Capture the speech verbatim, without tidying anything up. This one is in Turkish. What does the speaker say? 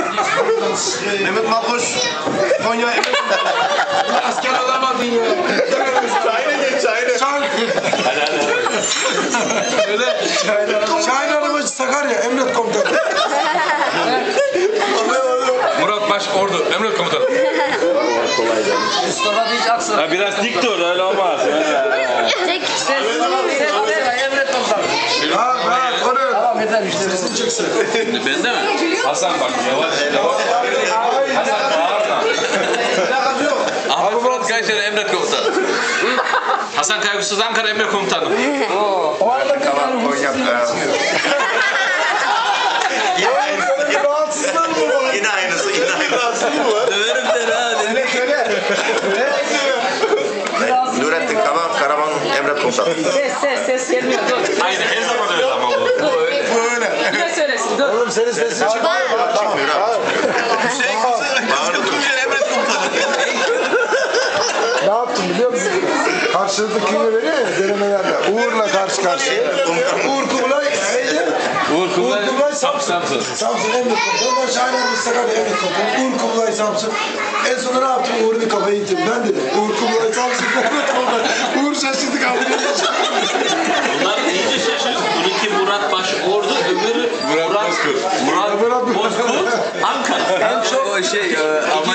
Mehmet Malkoç, Konya. Asker olamadın ya. Çayına geç, çayına. Çay. Hadi hadi. Öyle. Şahin Arabacı Sakarya, Emret Komutanı. Murat Baş Ordu, Emret Komutanı. Mustafa Diş Aksu. Ya biraz dik dur, öyle olmaz. Ses, ses, ses, Emret Komutanı. Ha, ha, koru. Tamam yeter işte. Sesini çıksın. Bende mi? Hasan bak yavaş yavaş. Hasan bağırma. Ahmet Murat Kayseri Emret Komutanı. Hasan Kaygısız Ankara Emret Komutanı. O arada kalan Konya. Rahatsızlar mı var? Yine aynısı, yine aynısı. Rahatsızlığı mı var? Döverim seni ha. Söyle söyle. Nurettin Karaman, Karaman Emret Komutanı. ses, ses, ses gelmiyor. Dur. Aynı her zaman öyle ama bu. Dur. Böyle. Ne söylesin? Dur. Oğlum senin sesin çıkmıyor. Çıkmıyor abi. Hüseyin Kızıl Emret Komutanı. Ne yaptın biliyor musun? Karşılıklı kimi veriyor ya denemelerde. Uğur'la karşı karşıya. Uğur Kublay. Uğur Kublay, Samsun. Samsun. Samsun Emret Komutanı. Ben Şahin Arabacı Sakarya Emret Komutanı. Uğur Kublay Samsun. En sonunda ne yaptım? Uğur'un bir kafayı ittim. Ben dedim. Uğur Kublay Samsun Emret Komutanı. Uğur şaşırdı kaldı. Bunlar iyice şaşırdı. Bununki Murat Baş Ordu, öbürü Murat Murat, Murat Bozkurt, Ankara. En çok o şey,